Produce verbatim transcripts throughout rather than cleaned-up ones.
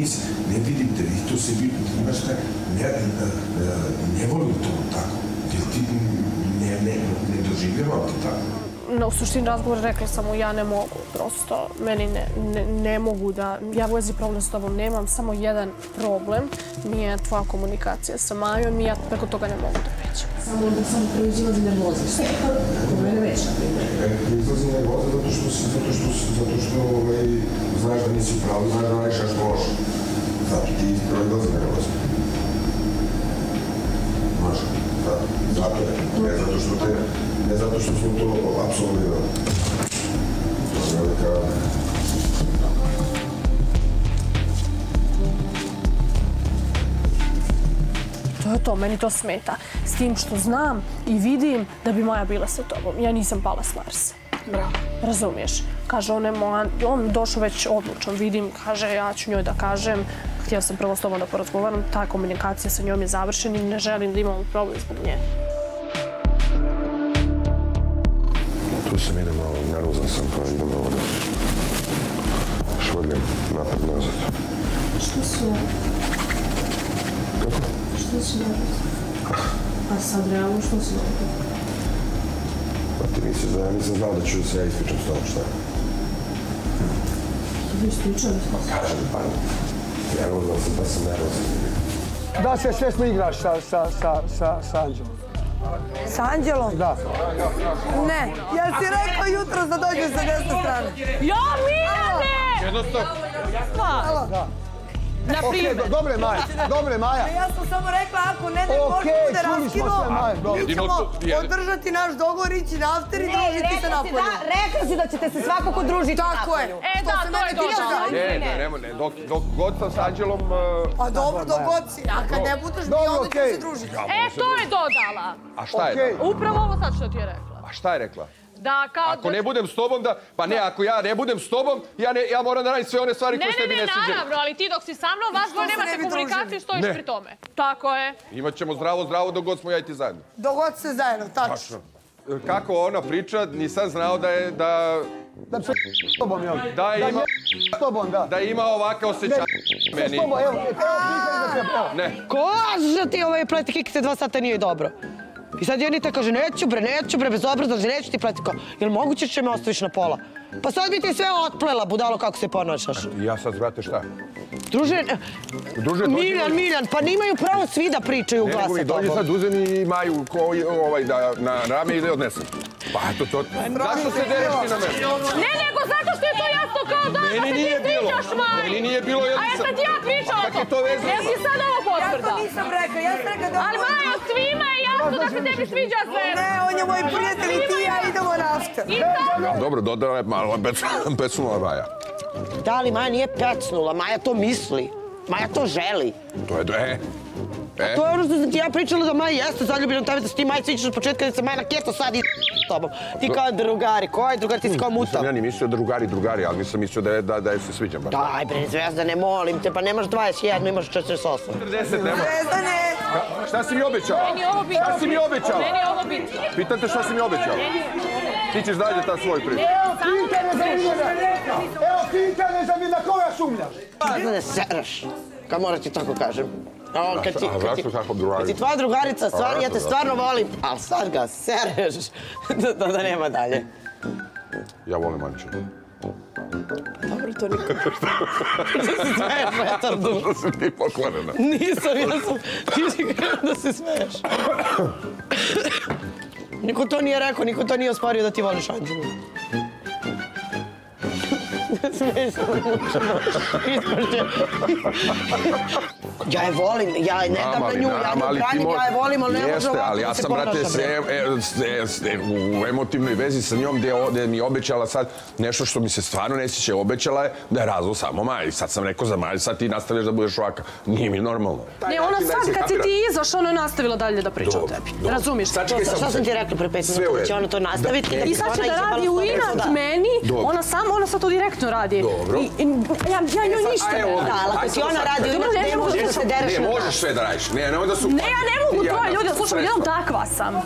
ne vidite, i to se vidi, znaš šta, ne volim to tako, jer ti ne doživljavam ti tako. U suštini razgovor rekla sam mu ja ne mogu, prosto meni ne mogu da, ja vezi problem s tobom nemam, samo jedan problem, nije tvoja komunikacija sa Majom i ja preko toga ne mogu da pređem. Samo da sam proizlazi nervoza, što je to mene već na primjer. Proizlazi nervoza zato što si, zato što si, zato što znaš da nisi pravo, znaš da neš nešto loše. Zato ti proizlazi nervoza. Znaš, zato je, ne zato što te, ne zato što smo to apsolvirali. To je velika... To je to, meni to smeta. S tim što znam i vidim da bi Maja bila sa tobom. Ja nisam pala s Marsa. Bravo. Razumiješ? Kaže, on došao već odlučan, vidim, kaže, ja ću njoj da kažem. Htio sam prvo s tobom da porazgovaram, ta komunikacija sa njom je završena i ne želim da imamo problem zbog nje. Tu sam ide malo, nervozan sam, pa idem ovo da švrljam napad nazad. Što si nervozan? Kako? Što si nervozan? A sad realno što si nervozan? Pa ti misliš da ja nisam znao da ću se ja ispričam s tobom, šta? Vi ispričali smo se? Kažem, pa nervozan sam, pa sam nervozan. Da se svjesno igraš sa Anđelom. Sa Anđelom? Da. Ne. Jel si rekao jutro da dođe sa desne strane? Ja, Miljane! Jednostavno. Pa, na primjer. Dobre, Maja. Dobre, Maja. Ja sam samo rekla, ako ne da možda bude raskinuo, mi ćemo održati naš dogovor, ići na after i družiti se napolju. Rekla si da ćete se svakako družiti Tako je. E da, to je dodala. Ne, ne, ne, dok god sam s Anđelom... Pa dobro, dok god si. A kad ne budeš mi, onda ću se družiti. E, to je dodala. A šta je dodala? Upravo ovo sad što ti je rekla. A šta je rekla? Da, kao... Ako ne budem s tobom, da... Pa ne, ako ja ne budem s tobom, ja moram da radim sve one stvari koje s tebi ne sviđaju. Ne, ne, ne, naravno, ali ti dok si sa mnom, vas dvoje nemate komunikaciju i stojiš pri tome. Tako je. Imaćemo zdravo, zdravo dok god smo ja i ti zajedno. Dok god se zajedno, tačno. Kako ona priča, nisam znao da je, da... Da se s tobom, jel? Da ima... S tobom, da. Da ima ovakav osjećaj meni. S tobom, evo, evo, ne. Ko ti ovaj pleti kikite dva sata nije dobro? I sad Janita kaže, neću bre, neću bre, bezobrazno, neću ti pleti. Jel moguće će me ostaviš na pola? Pa sad bi ti sve otplela, budalo kako se ponašaš. I ja sad, brate, šta? Druže, Miljan, Miljan, pa nimaju pravo svi da pričaju u glasa tobom. Dođi sad, uzem i Maju na rame i da odnesem. Pa eto to... Zašto se dereš ti na mene? Ne, nego zato što je to jasno kao da Meni nije bilo. Meni nije bilo. A ja sam ti ja pričala o tom. Jel ti sad ovo potvrda? Ja to nisam rekao, ja sam rekao da... Ali Majo, svima je jasno da se tebi sviđa sve. Ne, on je moj prijatelj i ti i ja idemo na after. Dobro, dodala je malo, pecnula Maja. Da, ali Maja nije pecnula, Maja to misli. Maja to želi. To je, e... To je ono što sam ti ja pričala da Maja jeste zaljubljena u tebe, da si ti Maja sviđaš od početka da se Maja na keto sad i s tobom. Ti kao drugari, koji drugari, ti si kao mutav. Nisam ja ni mislio drugari, drugari, ali nisam mislio da je se sviđam. Daj bre, Zvezda, ne molim te, pa nemaš dvadeset jedan, imaš četrdeset osam. četrdeset, nema. Zvezdane! Šta si mi obećala? Meni je ovo bitno. Šta si mi obećala? Meni je ovo bitno. Pitam te šta si mi obećala? Ti ćeš dalje ta svoj priču. Evo pitanje za mene! Evo pitanje za mene, na koga sumnjaš? Zvezdane, sereš, kad moram ti tako kažem. A zašto tako drugarica? Kad ti tvoja drugarica, ja te stvarno volim, ali sad ga sereš da nema dalje. Ja volim Anču. Dobro, to niko... Što se smeješ, Vetardu? Što si ti pokvarena? Nisam, ja sam... Ti si krenuo da se smeješ. Niko to nije rekao, niko to nije osporio da ti voliš Anđelu. Smeješ se mučeno. Ispošće. Ja je volim, ja je ne dam na nju, ja nju branim, ja je volim, ali ne može ovako ali ja sam, brate, u emotivnoj vezi sa njom gdje mi je obećala sad nešto što mi se stvarno ne sjeća. Obećala je da je razlog samo Maja. Sad sam rekao za Maju, sad ti nastavljaš da budeš ovaka. Nije mi normalno. Ne, ona sad kad si ti izašla, ona je nastavila dalje da priča o tebi. Razumiješ? Šta sam ti rekla pre pet minuta? Će ona to nastaviti? I sad će da radi u inat meni, ona samo, ona sad to direktno radi. Dobro. Ja njoj ništa ne radi. Ako ti ona radi u inat, ne možeš da se dereš na nas. Ne, možeš sve da radiš. Ne, nemoj da su... Ne, ja ne mogu tvoje ljudi, slušaj, jednom takva sam.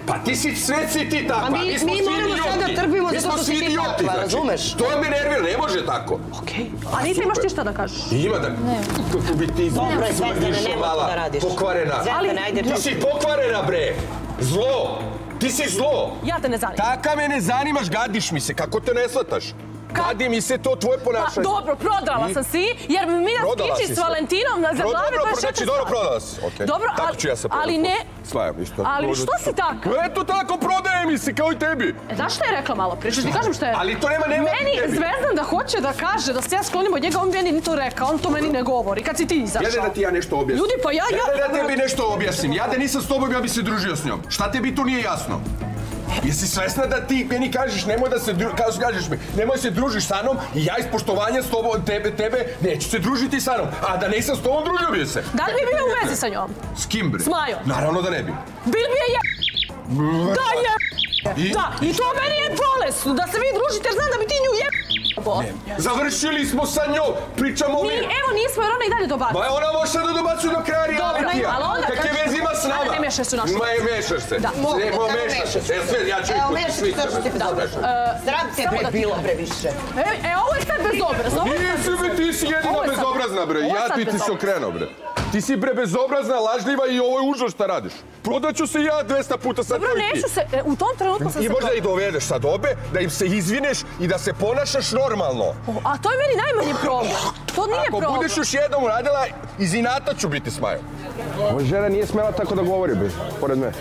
Pa ti si, sve si ti takva, A mi- mi smo mi svi moramo idioti. sad da trpimo Mi zato smo što si svi ti idioti, takva, znači. razumeš? To me nervira, ne može tako. Okej. A nisi imaš ti šta da kažeš? Ima da... Kako bi ti Dobro je, Zvezdane, išla nema mala, to da radiš. pokvarena. Zvezdane, ajde, Ti to- si pokvarena, bre! Zlo! Ti si zlo! Ja te ne zanimam. Taka me ne zanimaš, gadiš mi se, kako te ne shvataš? Gadi mi se to tvoje Pa ponašanje. dobro, prodala sam si, jer mi nas Prodala kiči si s se. Valentinom na za Pro- glave, dobro, to je znači, šetar dobro stvar. prodala si, okej. Dobro, Tako ali- ću ja se ali prodati. ne- Slajam isto. Ali što si takav? Eto tako prodaje mi se, kao i tebi. E, znaš šta je rekla malo prije? Što ti kažem šta je? Ali to nema- nema Meni tebi. Zvezdan da hoće da kaže da se ja sklonim od njega, on meni ni to rekao, on to meni ne govori. Kad si ti izašao. Jede da ti ja nešto objasnim. Ljudi, pa ja- ja- Jede da tebi nešto objasnim. Ja da nisam s tobom, ja bi se družio s njom. Šta tebi tu nije jasno? Jesi svesna da ti meni kažeš nemoj da se dru... Kažeš, kažeš mi, nemoj se družiš sa mnom i ja iz poštovanja s tobom, tebe, tebe, neću se družiti sa mnom. A da nisam s tobom, družio bi se. Da li bi bio u vezi sa njom? S kim bre? S Majom. Naravno da ne bi. Bil bi je je... Da je... I? Da, i to meni je bolesno, da se vi družite jer znam da bi ti nju je... Završili smo sa njom, pričamo Mi, mi. evo nismo jer ona i dalje dobaca. Ma ona može sad da dobacuje do kraja realitija. ali onda Kakve kad- veze ima s nama? Ajde, ne mešaj se u našu. Ma je, mešaš se. Da. Mogu, Ne, mo, evo, mešaš mešaš se. se. E, sve, ja ću Evo, ih mešaš svi se, to što ti bezobrazno. Sram te samo bre da- bilo bre više. E, e, ovo je sad bezobrazno. ovo je sad Nisi bre, ti si jedina Ovo je sad- bezobrazna bre. ovo je Ja sad ti ti se bezobrazno. okrenuo bre. Ti si bre bezobrazna, lažljiva i ovo je užas šta radiš. Prodaću se ja dvesta puta sad Dobro, kao i ti. neću se, e, u tom trenutku sam I se... možda i dovedeš sad obe, da im se izvineš i da se ponašaš normalno. O, a to je meni najmanji problem. To nije Ako problem. budeš još jednom uradila, iz inata ću biti s Majom. Ova žena nije smela tako da govori, be, pored mene.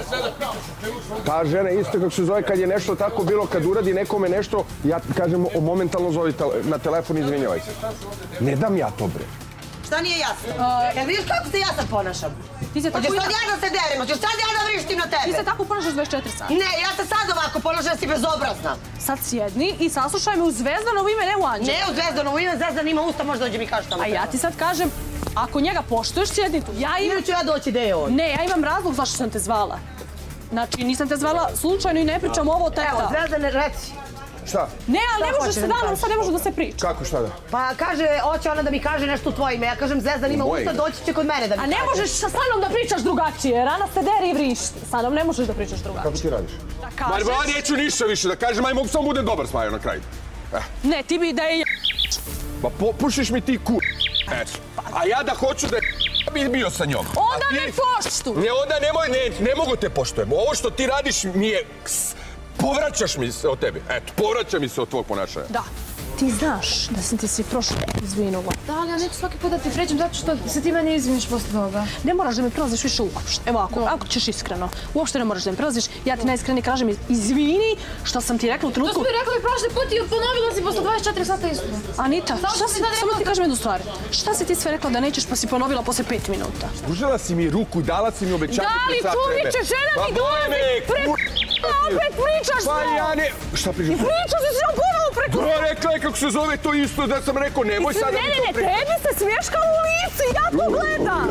Ta žena isto kako se zove kad je nešto tako bilo, kad uradi nekome nešto, ja kažem o momentalno zovi tele- na telefon i izvinjavaj se. Ne dam ja to, bre. Šta nije jasno? Jel vidiš kako se ja sad ponašam? Ti se tako... Hoćeš sad ja da se derim, hoćeš sad ja da vrištim na Ti tebe? se tako ponašaš dvadeset četiri sata. Ne, ja se sad ovako ponašam, si bezobrazna. Sad sjedni i saslušaj me u Zvezdanovo ime, ne u Anđelu. Ne, u Zvezdanovo ime, Zvezdan ima usta, možda dođe mi kaže šta mu A ja ti sad kažem, ako njega poštuješ, sjedni tu. Ja imam... Ili ću ja doći gde je on. Ne, ja imam razlog zašto sam te zvala. Znači, nisam te zvala slučajno i ne pričam ovo tek Evo, tako. Zvezdane, reci. Šta? Ne, ali ne Šta može hoće se da mi danom, kažeš? sad ne može da se priča. Kako šta da? Pa kaže, hoće ona da mi kaže nešto u tvoje ime. Ja kažem, Zvezdan ima Moje usta, ime. doći će kod mene da mi A kaže. ne možeš sa mnom da pričaš drugačije, rana se deri i vrišti. Sa mnom ne možeš da pričaš drugačije. Kako ti radiš? Da Ma, kažeš... ba, neću ništa više da kažem, aj mogu samo budem dobar s Majom na kraju. Ne, ti bi da je... Ma popušiš mi ti ku... Eto. A ja da hoću da bi bio sa njom. Onda A ti- me poštu! Ne, onda nemoj, ne, ne mogu te poštujem. Ovo što ti radiš mi je... ks- Povraćaš mi se od tebi. Eto, povraća mi se od tvog ponašanja. Da. Ti znaš da sam ti se prošle izvinula. Da, ali ja neću svaki put da ti pređem zato što se ti meni izviniš posle toga. Ne moraš da me prelaziš više uopšte. Evo ako, ako ćeš iskreno. Uopšte ne moraš da me prelaziš. Ja ti najiskrenije kažem izvini što sam ti rekla u To trenutku... smo mi rekli prošli put i ponovila si posle dvadeset četiri sata isto. Anita, Samo šta si si, sad samo rekla- ti kažem jednu stvar. Šta si ti sve rekla da nećeš pa si ponovila posle pet minuta? Užela si mi ruku, dala si mi obećanje Da li pred sat tu vreme. viče žena Pa mi boli dolazi me, pred... ku- A opet pričaš Pa sve! ja ne... Šta pričaš? Pričaš si s njom ponovo preko... To rekla je kako se zove to isto da sam rekao nemoj Ne, sada ne, mi ne, to pričati. tebi se smješka u lici, ja to gledam!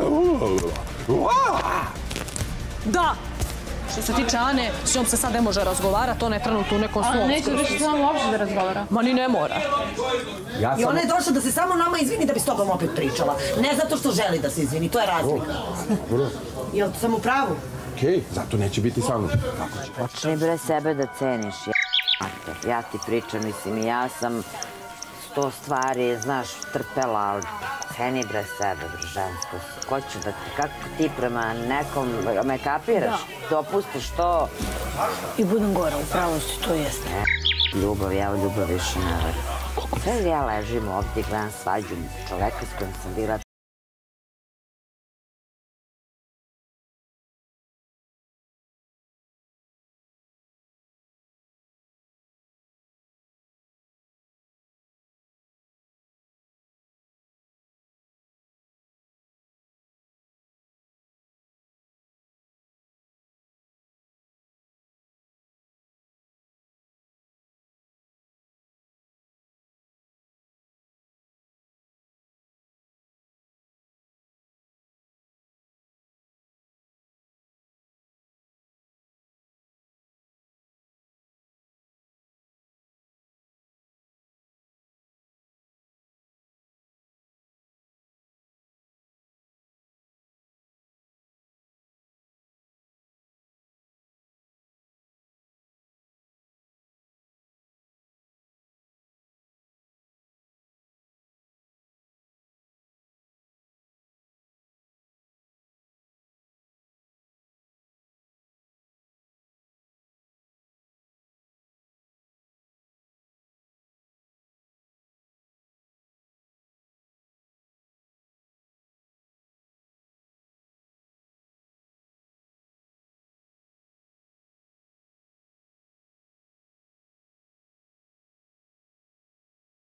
Da! Što se tiče Ane, s njom se sad ne može razgovarati, ona je trenutno u nekom A svom... neće više s nama uopšte da razgovara. Ma ni ne mora. Ja I sam... ona je došla da se samo nama izvini da bi s tobom opet pričala. Ne zato što želi da se izvini, to je razlika. Jel sam u pravu? Okej, zato neće biti sa mnom. Počni bre sebe da ceniš, jebate. Ja ti pričam, mislim, i ja sam sto stvari, znaš, trpela, ali ceni bre sebe, bre, žensko. Ko će da ti, kako ti prema nekom, me kapiraš? Dopustiš to? I budem gora, upravo si, to jeste. Ljubav, ja u ljubav više ne verujem. Sad ja ležim ovdje i gledam svađu čoveka s kojim sam bila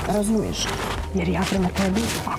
Razumiješ? Jer ja prema tebi, ako